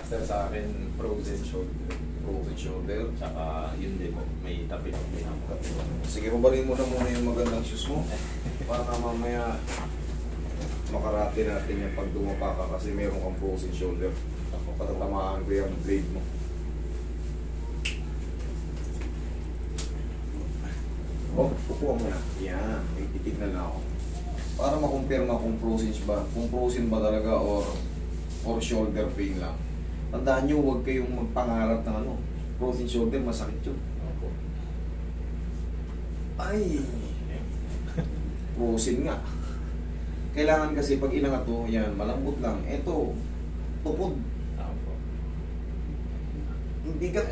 master sa akin, frozen shoulder. Frozen shoulder. Tsaka yun din po, may tapit din ako. Sige, pabalin mo na muna yung magandang shoes mo. Para mamaya makarati natin yung pag dumapa ka kasi meron kang frozen shoulder. Patatamaan ko yung blade mo. Oh, upo mo na. Yan, may titignan na ako. Para makumpirma kung frozen ba talaga or shoulder pain lang. Tandaan nyo, huwag kayong magpangarap ng ano. Frozen shoulder, masakit yun. Opo. Ay! Frozen nga. Kailangan kasi pag inangat to, yan, malambot lang. Eto, tukod. Opo. Hindi ka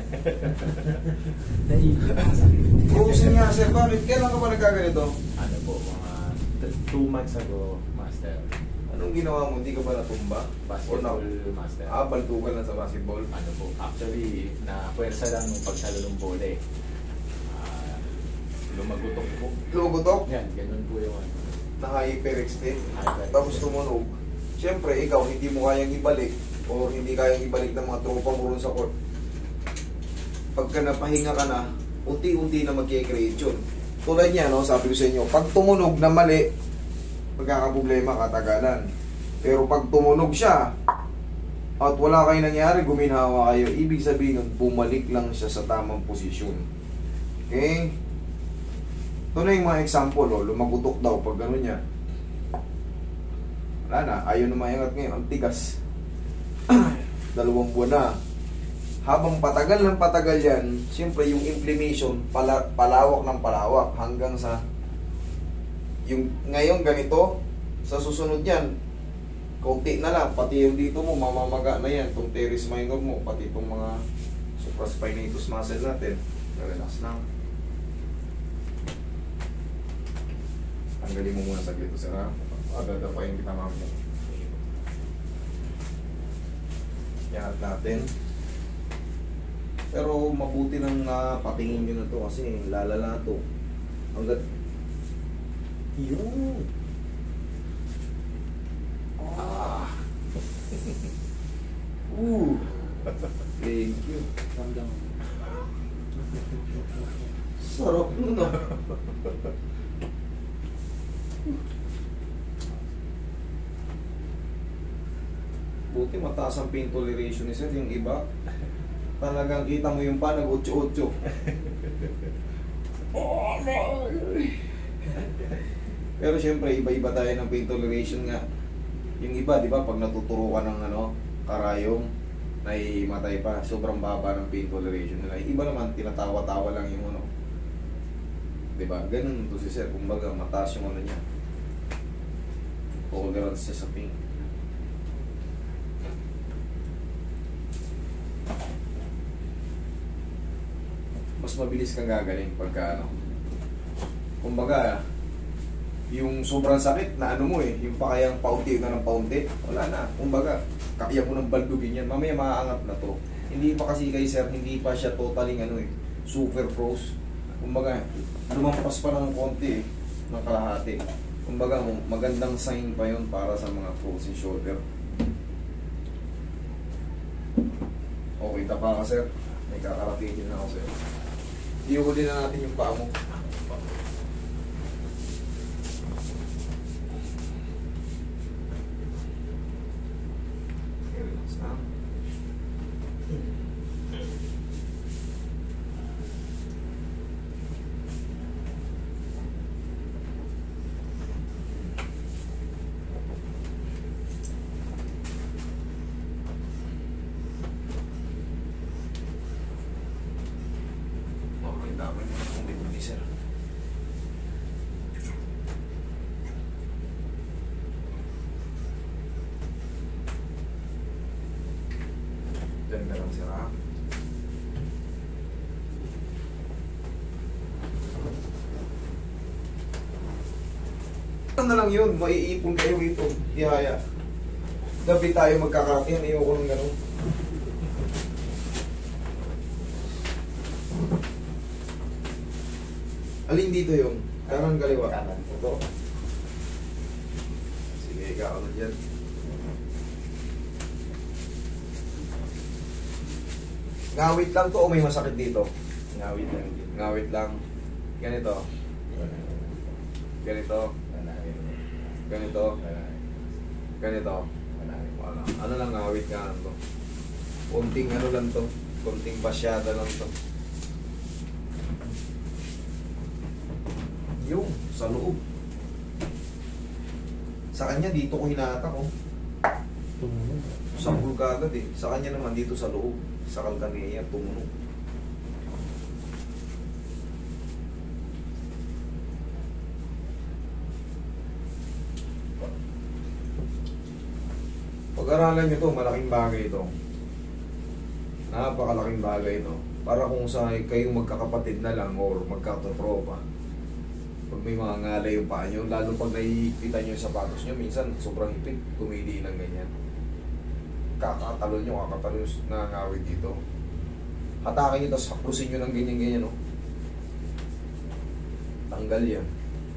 frozen nga, sir. Bakit? Kailan ka ba nagkaganito? Ano po, mga 2 months ago, master. Anong ginawa mo? Hindi ka ba natumba? Basketball master. Baltukan lang sa basketball. Ano po, actually, na pwersa lang nung pagsalo ng bola eh. Lumagutok po. Lugutok? Yan, ganun po yung ano. Na-hyperextend. Hyperextend. Tapos tumunog. Siyempre, ikaw, hindi mo kayang ibalik o hindi kayang ibalik ng mga tropa mo ron sa court. Pagka napahinga ka na, unti-unti na mag-create yun. Tulad niya, no, sabi ko sa inyo, pag tumunog na mali, magkakaproblema, katagalan. Pero pag tumunog siya, at wala kayo nangyari, guminhawa kayo, ibig sabihin nun, bumalik lang siya sa tamang posisyon. Okay? Ito na yung mga example, oh, lumagutok daw pag gano'n niya. Wala na, ayaw na maingat ngayon, ang tigas. 2 buwan na. Habang patagal ng patagal yan, siyempre yung inflammation, palawak ng palawak hanggang sa yung ngayon ganito, sa susunod yan, konti na lang, pati yung dito mo, mamamaga na yan, itong teres minor mo, pati itong mga supraspinatus muscle natin. Relax lang. Tanggalin mo muna saglit ito, sir, ha? Dadapayin kita mamaya. Iangat natin. Pero mabuti nang patingin nyo na to kasi lalala to. Hanggat yun. Ah. Thank you. Sarap nun, ah. Buti mataas ang pain toleration ni sir. Yung iba, talagang kita mo yung pa, nag-8-8. Pero syempre, iba-iba tayo ng pain toleration nga. Yung iba, di ba, pag natuturo ka ng karayong, naimatay pa, sobrang baba ng pain toleration nila. Iba naman, tinatawa-tawa lang yung di ba? Ganun to si sir. Kumbaga, mataas yung niya. Tolerance niya sa pain. Mas mabilis kang gagaling pagka kumbaga yung sobrang sakit na mo yung pa kayang paunti na ng paunti, wala na, kumbaga kaya mo ng baldugin yan, mamaya maaangat na to. Hindi pa kasi kay sir, hindi pa siya totaling super froze, kumbaga lumampas pa ng konti ng kalahati, kumbaga magandang sign pa yun para sa mga frozen shoulder. Okay, tapa ka sir, may kakarating na ako sir. Ihuli na natin yung paa mo. Relax na. Damay mo na kung may bundi, sir. Diyan ka lang, sir, ha? Ano na lang yun, maiipon kayo ito. Ihaya. Gabi tayo magkakakin, ayoko ng ganun. Alin dito yung kanan kaliwa? Kanan. Ito. Sige, ikaw ano dyan. Ngawit lang to o may masakit dito? Ngawit lang din. Ngawit lang. Ganito. Ganito. Ganito. Ganito. Wala. Ano lang ngawit nga lang to. Kunting ano lang to. Kunting pasyada lang to. Yung sa loob. Sa kanya dito ko hinatak oh. Sa bulga agad eh. Sa kanya naman dito sa loob. Sa kalkaneya, tumunog. Pag-aralan nyo to, malaking bagay ito. Napakalaking bagay ito. Para kung sa kayong magkakapatid na lang or magkatotropa, pag may mga ngalay yung paa nyo, lalo pag naiipitan nyo yung sapatos nyo, minsan sobrang hipit, tumili ng ganyan. Kakatalon nyo, nangangawit dito. Hatakin nyo, tapos haplusin nyo ng ganyan-ganyan, no? Tanggal yan.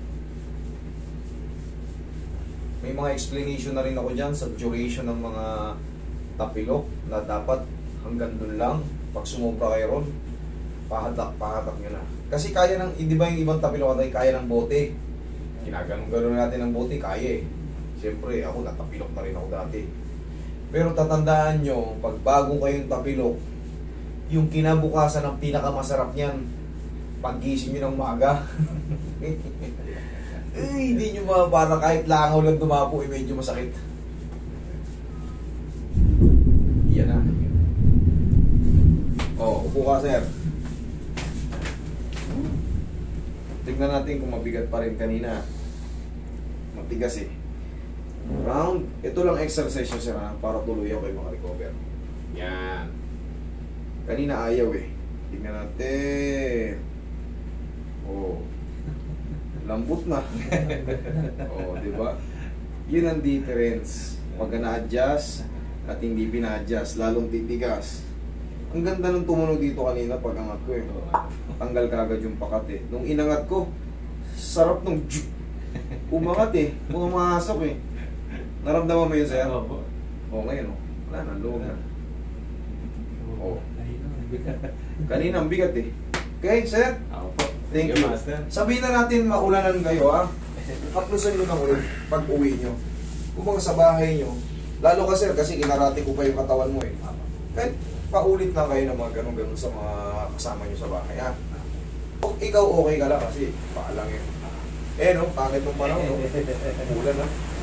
May mga explanation na rin ako dyan sa duration ng mga tapilok na dapat hanggang dun lang. Pag sumobra kayo ron, pahatak nyo na. Kasi kaya ng, di ba yung ibang tapilok natin, kaya ng bote. Ginaganon-ganon natin ng bote, kaya eh. Siyempre, ako natapilok na rin ako dati. Pero tatandaan nyo, pag bagong kayong tapilok, yung kinabukasan ng pinakamasarap niyan, paggising nyo ng maga. Hindi nyo para kahit langaw lang dumapo, medyo masakit. Yan na. Upo ka, sir. Tignan natin kung mabigat pa rin kanina. Matigas eh. Round. Ito lang exercise nyo, sir, ha? Para tuloy ako kayo makarecover. Yan. Kanina ayaw eh. Tignan natin. Lambot na. Di ba? Yun ang difference. Pag na-adjust at hindi pina-adjust, lalong titigas. Ang ganda nung tumunog dito kanina pag angat ko eh. Tanggal kagad yung pakat eh. Nung inangat ko, sarap nung umangat eh. Pumasok eh. Naramdaman mo yun, sir? Ngayon oh. Wala na, luwag na. Kanina ang bigat eh. Okay, sir? Ako po. Thank you. Sabihin na natin maulanan kayo ha. Haplusan nyo ng ulit pag uwi nyo. Kung sa bahay nyo, lalo ka sir kasi inarati ko pa yung katawan mo eh. Kahit paulit lang kayo ng mga ganun-ganun sa mga kasama nyo sa bahay ha. Ikaw okay ka lang kasi paalang yun. No, pangit nung panahon no. Ulan ha.